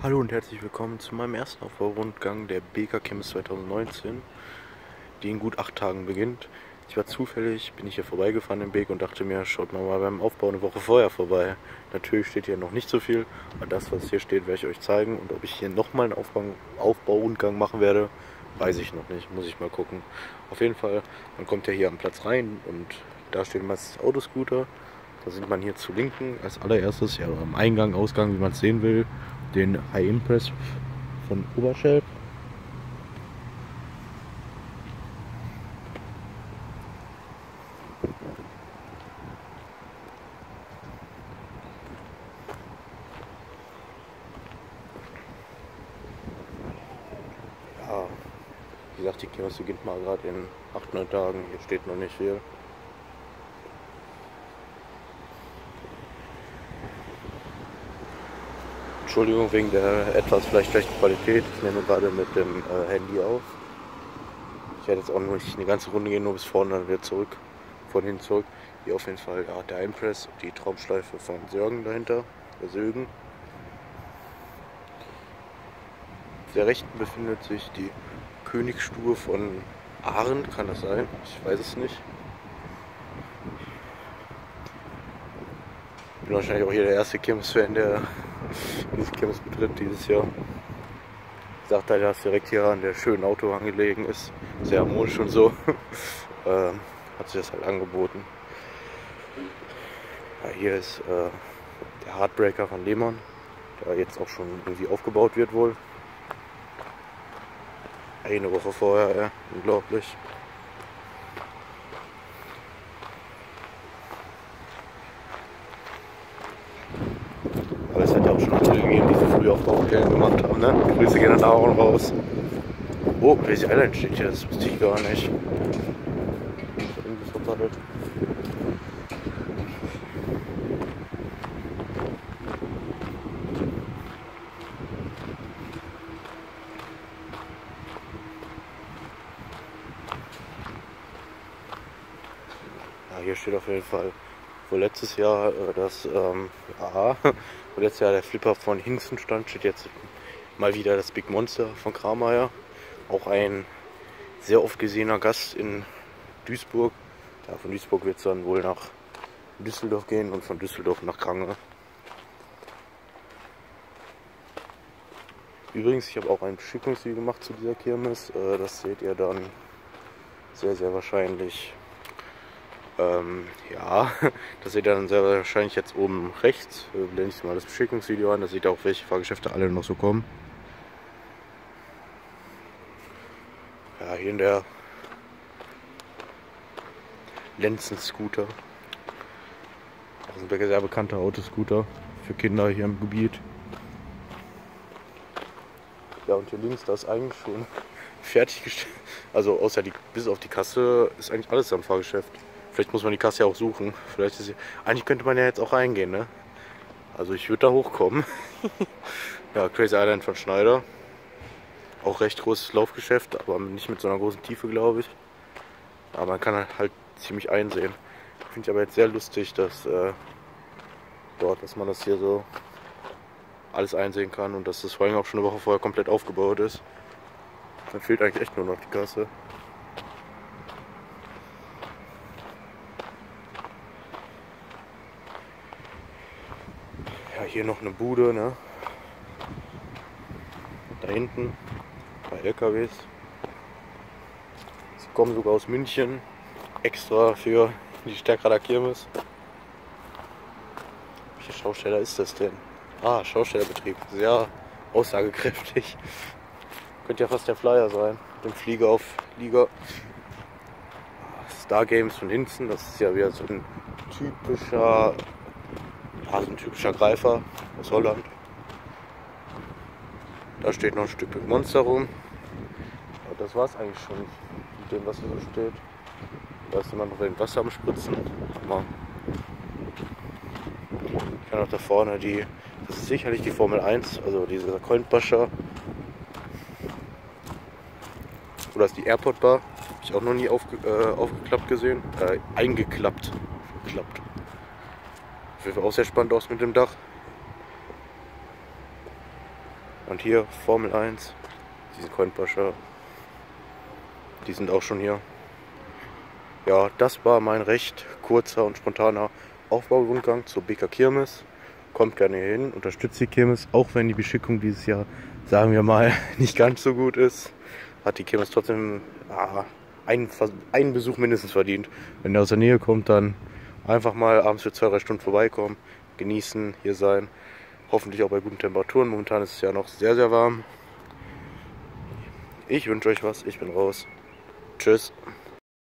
Hallo und herzlich willkommen zu meinem ersten Aufbaurundgang der BK Chems 2019, die in gut 8 Tagen beginnt. Bin ich hier vorbeigefahren im Beek und dachte mir, schaut mal beim Aufbau eine Woche vorher vorbei. Natürlich steht hier noch nicht so viel, aber das, was hier steht, werde ich euch zeigen. Und ob ich hier nochmal einen Aufbaurundgang machen werde, weiß ich noch nicht, muss ich mal gucken. Auf jeden Fall, man kommt ja hier am Platz rein und da stehen meistens Autoscooter. Da sieht man hier zu Linken als allererstes, ja am Eingang, Ausgang, wie man es sehen will, den High Impress von Oberschelp. Ja, wie gesagt, die Kirmes beginnt mal gerade in 8, 9 Tagen. Hier steht noch nicht viel. Entschuldigung wegen der etwas vielleicht schlechten Qualität. Ich nehme gerade mit dem Handy auf. Ich werde jetzt auch nur nicht eine ganze Runde gehen, nur bis vorne, dann wieder zurück. Von hinten zurück. Hier auf jeden Fall ja, der Impress und die Traumschleife von Sörgen dahinter. Der Sögen. Auf der rechten befindet sich die Königsstube von Arendt, kann das sein? Ich weiß es nicht. Ich bin wahrscheinlich auch hier der erste Kirmes-Fan, der diese Kirmes betritt dieses Jahr. Ich sagte halt, dass direkt hier an der schönen Autobahn gelegen ist. Sehr harmonisch und so. Hat sich das halt angeboten. Ja, hier ist der Heartbreaker von Lehmann, der jetzt auch schon irgendwie aufgebaut wird wohl. Eine Woche vorher, ja, unglaublich. Aber es hat ja auch schon andere gegeben, die so früh auf Baustellen gemacht haben, ne? Grüße gehen dann auch raus. Oh, Crazy Island steht hier, das wusste ich gar nicht. Irgendwie verpaddelt. Ja, hier steht auf jeden Fall, wo letztes Jahr wo letztes Jahr der Flipper von Hingsten stand, steht jetzt mal wieder das Big Monster von Krameyer. Auch ein sehr oft gesehener Gast in Duisburg. Ja, von Duisburg wird es dann wohl nach Düsseldorf gehen und von Düsseldorf nach Krange. Übrigens, ich habe auch ein Beschickungsvideo gemacht zu dieser Kirmes. Das seht ihr dann sehr, sehr wahrscheinlich. Ja, das seht ihr dann sehr wahrscheinlich jetzt oben rechts. Blende ich mal das Beschickungsvideo an, da seht ihr auch, welche Fahrgeschäfte alle noch so kommen. Ja, hier in der Lenzen Scooter. Auch ein sehr bekannter Autoscooter für Kinder hier im Gebiet. Ja, und hier links, da ist eigentlich schon fertiggestellt. Also bis auf die Kasse ist eigentlich alles am Fahrgeschäft. Vielleicht muss man die Kasse ja auch suchen. Eigentlich könnte man ja jetzt auch reingehen, ne? Also ich würde da hochkommen. Ja, Crazy Island von Schneider. Auch recht großes Laufgeschäft, aber nicht mit so einer großen Tiefe, glaube ich. Aber man kann halt ziemlich einsehen. Finde ich aber jetzt sehr lustig, dass dass man das hier so alles einsehen kann und dass das vor allem auch schon eine Woche vorher komplett aufgebaut ist. Dann fehlt eigentlich echt nur noch die Kasse. Ja, hier noch eine Bude, ne? Da hinten bei LKWs. Sie kommen sogar aus München, extra für die Stärkrader Kirmes. Welcher Schausteller ist das denn? Ah, Schaustellerbetrieb. Sehr aussagekräftig. Könnte ja fast der Flyer sein. Mit dem Flieger auf Liga. Star Games von Hinzen. Das ist ja wieder so ein typischer Greifer aus Holland. Da steht noch ein Stück Big Monster rum. Aber das war es eigentlich schon mit dem, was hier so steht. Da ist immer noch ein Wasser am Spritzen. Hammer. Ich kann auch da vorne das ist sicherlich die Formel 1, also dieser Coinbusher. Oder ist die Airport Bar? Habe ich auch noch nie aufgeklappt gesehen. Eingeklappt. Geklappt. Auf jeden Fall auch sehr spannend aus mit dem Dach. Und hier Formel 1, diese Coinbusher, die sind auch schon hier. Ja, das war mein recht kurzer und spontaner Aufbaurundgang zur BK Kirmes. Kommt gerne hier hin, unterstützt die Kirmes, auch wenn die Beschickung dieses Jahr, sagen wir mal, nicht ganz so gut ist. Hat die Kirmes trotzdem einen Besuch mindestens verdient. Wenn der aus der Nähe kommt, dann einfach mal abends für 2-3 Stunden vorbeikommen, genießen, hier sein. Hoffentlich auch bei guten Temperaturen. Momentan ist es ja noch sehr, sehr warm. Ich wünsche euch was. Ich bin raus. Tschüss.